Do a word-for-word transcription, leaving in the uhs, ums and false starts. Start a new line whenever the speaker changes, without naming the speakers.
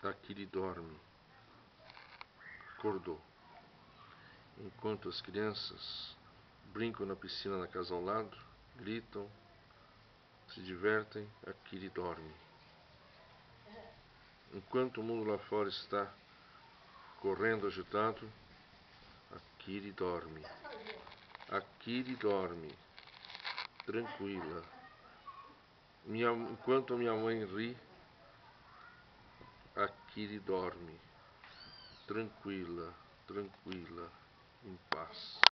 Akiri dorme. Acordou. Enquanto as crianças brincam na piscina na casa ao lado, gritam, se divertem, Akiri dorme. Enquanto o mundo lá fora está correndo agitado, Akiri dorme. Akiri dorme. Tranquila. Minha, enquanto a minha mãe ri, Akiri dorme. Tranquila, tranquila, em paz.